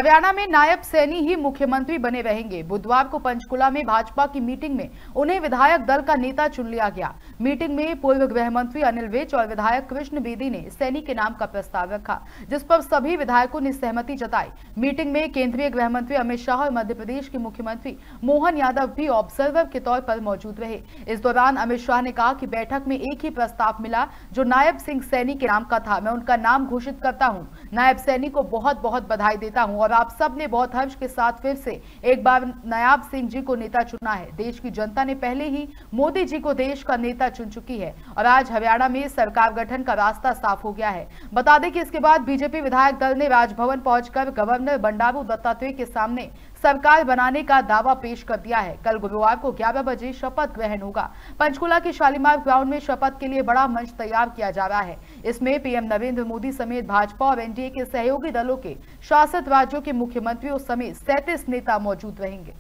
हरियाणा में नायब सैनी ही मुख्यमंत्री बने रहेंगे। बुधवार को पंचकुला में भाजपा की मीटिंग में उन्हें विधायक दल का नेता चुन लिया गया। मीटिंग में पूर्व गृह मंत्री अनिल विज और विधायक कृष्ण बेदी ने सैनी के नाम का प्रस्ताव रखा, जिस पर सभी विधायकों ने सहमति जताई। मीटिंग में केंद्रीय गृह मंत्री अमित शाह और मध्य प्रदेश के मुख्यमंत्री मोहन यादव भी ऑब्जर्वर के तौर पर मौजूद रहे। इस दौरान अमित शाह ने कहा कि बैठक में एक ही प्रस्ताव मिला जो नायब सिंह सैनी के नाम का था। मैं उनका नाम घोषित करता हूं। नायब सैनी को बहुत बहुत बधाई देता हूं और आप सब ने बहुत हर्ष के साथ फिर से एक बार नायब सिंह जी को नेता चुना है। देश की जनता ने पहले ही मोदी जी को देश का नेता चुन चुकी है और आज हरियाणा में सरकार गठन का रास्ता साफ हो गया है। बता दें कि इसके बाद बीजेपी विधायक दल ने राजभवन पहुंचकर गवर्नर बंडारू दत्तात्रेय के सामने सरकार बनाने का दावा पेश कर दिया है। कल गुरुवार को 11 बजे शपथ ग्रहण होगा। पंचकुला के शालीमार ग्राउंड में शपथ के लिए बड़ा मंच तैयार किया जा रहा है। इसमें पीएम नरेंद्र मोदी समेत भाजपा और एनडीए के सहयोगी दलों के शासित राज्यों के मुख्यमंत्रियों समेत 37 नेता मौजूद रहेंगे।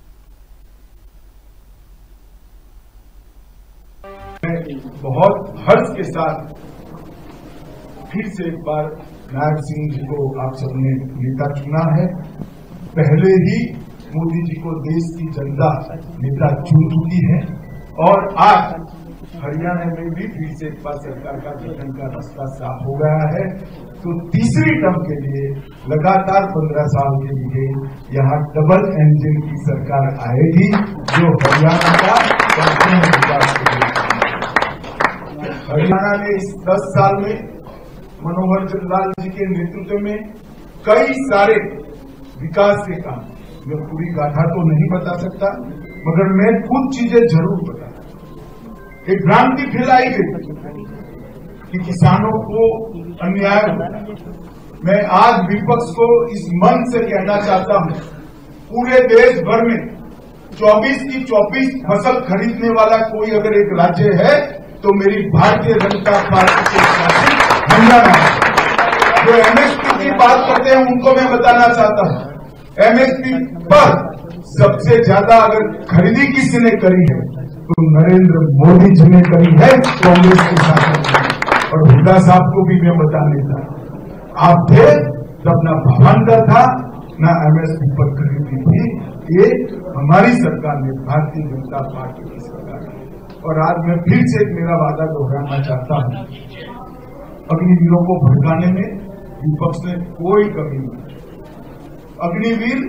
बहुत हर्ष के साथ फिर से एक बार नायब सिंह जी को आप सबने नेता चुना है। पहले ही मोदी जी को देश की जनता नेता चुन चुकी है और आज हरियाणा में भी फिर से एक बार सरकार का गठन का रास्ता साफ हो गया है। तो तीसरी टर्म के लिए लगातार 15 साल के लिए यहाँ डबल इंजन की सरकार आएगी जो हरियाणा का संपूर्ण विकास करेगी। हरियाणा में इस 10 साल में मनोहर लाल जी के नेतृत्व में कई सारे विकास के काम, मैं पूरी गाथा तो नहीं बता सकता मगर मैं कुछ चीजें जरूर बता। एक भ्रांति फैलाई गई कि किसानों को अन्याय हो। मैं आज विपक्ष को इस मन से कहना चाहता हूं, पूरे देश भर में 24 की 24 फसल खरीदने वाला कोई अगर एक राज्य है तो मेरी भारतीय जनता पार्टी के शासित हरियाणा है। जो एमएसपी की बात करते हैं उनको मैं बताना चाहता हूं, एमएसपी पर सबसे ज्यादा अगर खरीदी किसी ने करी है तो नरेंद्र मोदी जी ने करी है कांग्रेस के साथ। और हुड्डा साहब को भी मैं बताने था, आप थे जब ना भावांतर था ना एमएसपी पर खरीदी थी। ये हमारी सरकार ने, भारतीय जनता पार्टी की सरकार है। और आज मैं फिर से मेरा वादा दोहराना चाहता हूं, अग्निवीरों को भड़काने में विपक्ष ने कोई कमी नहीं। अग्निवीर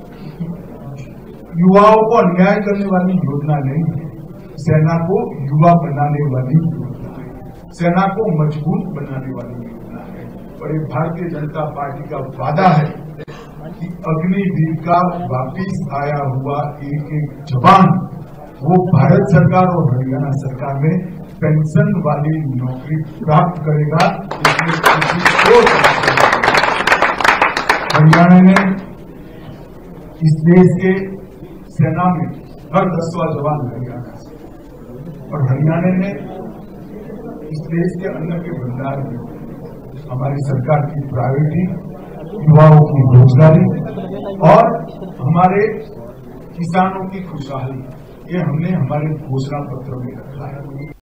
युवाओं को अन्याय करने वाली योजना नहीं है, सेना को युवा बनाने वाली योजना है, सेना को मजबूत बनाने वाली योजना है। और ये भारतीय जनता पार्टी का वादा है कि अग्निवीर का वापिस आया हुआ एक एक जवान वो भारत सरकार और हरियाणा सरकार में पेंशन वाली नौकरी प्राप्त करेगा। हरियाणा ने इस देश के सेना में हर 10वां जवान हरियाणा से, और हरियाणा ने इस देश के अन्न के भंडार में हमारी सरकार की प्रायोरिटी युवाओं की रोजगारी और हमारे किसानों की खुशहाली, ये हमने हमारे घोषणा पत्र में रखा है।